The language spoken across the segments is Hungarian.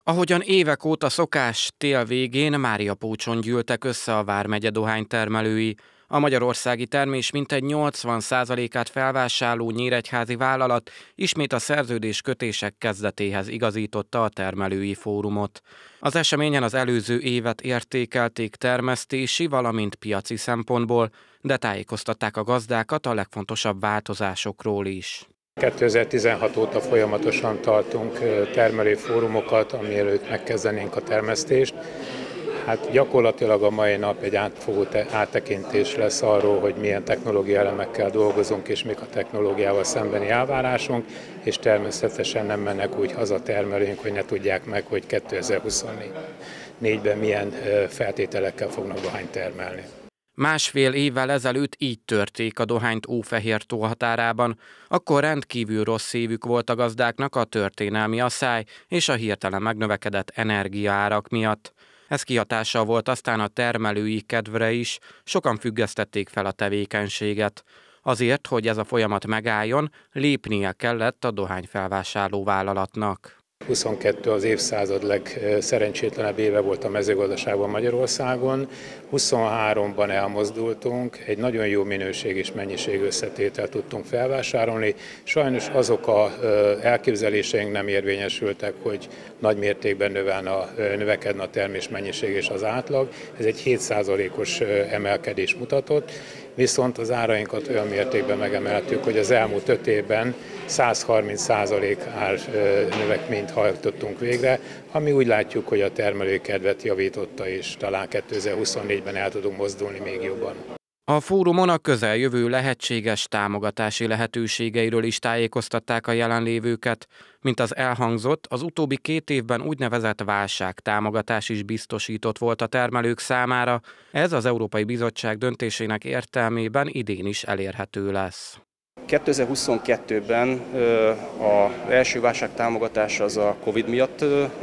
Ahogyan évek óta szokás, tél végén Máriapócson gyűltek össze a vármegye dohánytermelői. A magyarországi termés mintegy 80%-át felvásárló nyíregyházi vállalat ismét a szerződés kötések kezdetéhez igazította a termelői fórumot. Az eseményen az előző évet értékelték termesztési, valamint piaci szempontból, de tájékoztatták a gazdákat a legfontosabb változásokról is. 2016 óta folyamatosan tartunk termelői fórumokat, mielőtt megkezdenénk a termesztést. Hát gyakorlatilag a mai nap egy átfogó áttekintés lesz arról, hogy milyen technológiai elemekkel dolgozunk, és mik a technológiával szembeni elvárásunk, és természetesen nem mennek úgy haza termelőink, hogy ne tudják meg, hogy 2024-ben milyen feltételekkel fognak dohányt termelni. Másfél évvel ezelőtt így törték a dohányt Ófehértó határában. Akkor rendkívül rossz évük volt a gazdáknak a történelmi asszály és a hirtelen megnövekedett energiaárak miatt. Ez kihatással volt aztán a termelői kedvre is, sokan függesztették fel a tevékenységet. Azért, hogy ez a folyamat megálljon, lépnie kellett a dohányfelvásárló vállalatnak. 22 az évszázad legszerencsétlenebb éve volt a mezőgazdaságban Magyarországon. 23-ban elmozdultunk, egy nagyon jó minőség és mennyiség összetételt tudtunk felvásárolni. Sajnos azok az elképzeléseink nem érvényesültek, hogy nagy mértékben növekedne a termés mennyiség és az átlag. Ez egy 7%-os emelkedés mutatott, viszont az árainkat olyan mértékben megemeltük, hogy az elmúlt 5 évben 130% ár növekményt hajtottunk végre, ami úgy látjuk, hogy a termelői kedvet javította, és talán 2024-ben el tudunk mozdulni még jobban. A fórumon a közeljövő lehetséges támogatási lehetőségeiről is tájékoztatták a jelenlévőket. Mint az elhangzott, az utóbbi 2 évben úgynevezett válságtámogatás is biztosított volt a termelők számára. Ez az Európai Bizottság döntésének értelmében idén is elérhető lesz. 2022-ben az első válságtámogatás az a Covid miatt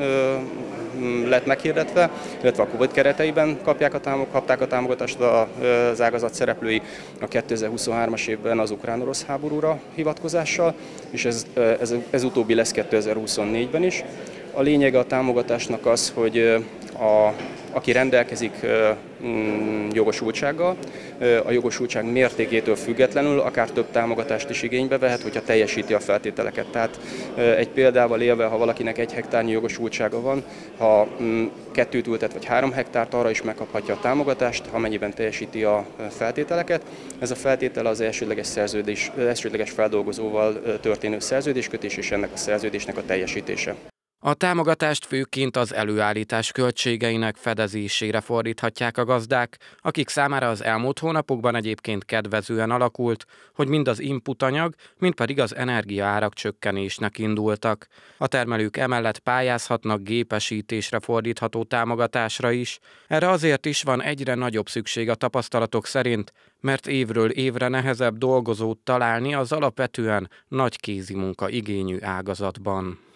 lett meghirdetve, illetve a Covid kereteiben kapták a támogatást az ágazat szereplői a 2023-as évben az ukrán-orosz háborúra hivatkozással, és ez utóbbi lesz 2024-ben is. A lényege a támogatásnak az, hogy aki rendelkezik jogosultsággal, a jogosultság mértékétől függetlenül akár több támogatást is igénybe vehet, hogyha teljesíti a feltételeket. Tehát egy példával élve, ha valakinek 1 hektárnyi jogosultsága van, ha 2 ültet vagy 3 hektárt, arra is megkaphatja a támogatást, amennyiben teljesíti a feltételeket. Ez a feltétel az elsődleges feldolgozóval történő szerződéskötés és ennek a szerződésnek a teljesítése. A támogatást főként az előállítás költségeinek fedezésére fordíthatják a gazdák, akik számára az elmúlt hónapokban egyébként kedvezően alakult, hogy mind az inputanyag, mind pedig az energiaárak csökkenésnek indultak. A termelők emellett pályázhatnak gépesítésre fordítható támogatásra is. Erre azért is van egyre nagyobb szükség a tapasztalatok szerint, mert évről évre nehezebb dolgozót találni az alapvetően nagy kézimunka igényű ágazatban.